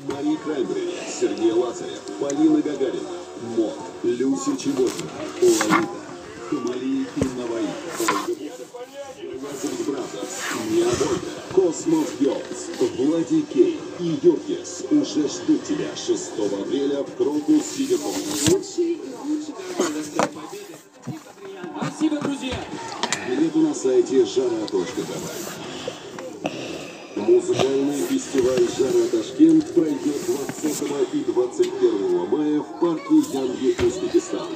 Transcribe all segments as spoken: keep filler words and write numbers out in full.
Мари Краймбрери, Сергей Лазарев, Полина Гагарина, Мод, Люси Чеботина, Лолита, Хамали и Наваи, Лазарев Бразерс, Необойка, Космос Герлс, Влади Кей и Йоргис уже ждут тебя шестого апреля в Крокус Сити-Холл. Спасибо, друзья! Билеты на сайте жара точка тв. Музыкальный фестиваль «Жара Ташкент» пройдет двадцатого и двадцать первого мая в парке Янги, Узбекистан.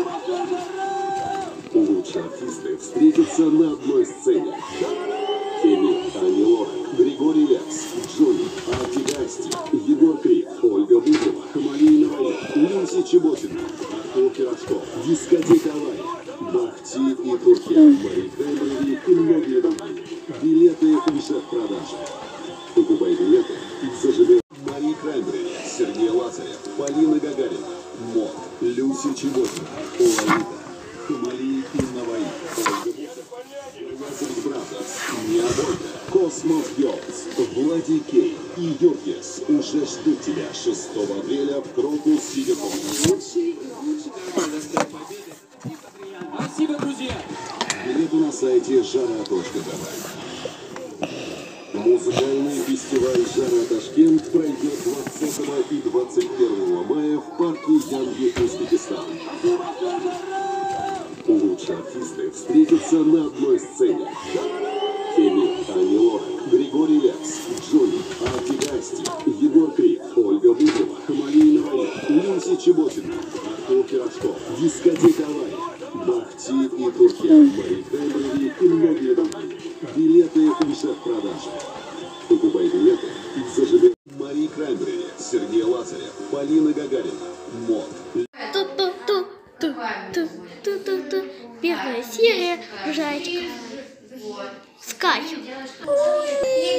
Лучшие артисты встретятся на одной сцене. Феми, Ани Лорак, Григорий Лепс, Джуни, Арти Гасти, Егор Крид, Ольга Бузова, Хамали и Наваи, Люси Чеботина, Артур Пирожков, дискотека Авария, Бахти и Туркия, Мари Краймбрери и многие другие. Билеты уже в продаже. Покупай билеты и заживай. Мари Краймбрери, Сергей Лазарев, Полина Гагарина, Мод, Люси Чеботина, Лолита, Хамали и Наваи, Лазарев Бразерс, Необойка, Космос Герлс, Влади Кей и Йоргис уже ждут тебя шестого апреля в Крокус Сити-Холл. Спасибо, друзья! Билеты на сайте жара точка тв. Музыкальный фестиваль «Жара Ташкент» пройдет двадцатого и двадцать первого мая в парке Янги, Узбекистан. Лучшие артисты встретятся на одной сцене. Феми, Ани Лорак, Григорий Лепс, Джуни, Арти Гасти, Егор Крид, Ольга Бузова, Хамали и Наваи, Люси Чеботина, Артур Пирожков, дискотека Авария, Бахти и Туркия, Мари Краймбрери и многие другие. Билеты уже в продаже. Покупай билеты и зажигай. Мари Краймбрери, Сергей Лазарев, Полина Гагарина, Мод. Ту-ту-ту-ту-ту-ту. Первая серия Жайчиков. Скай.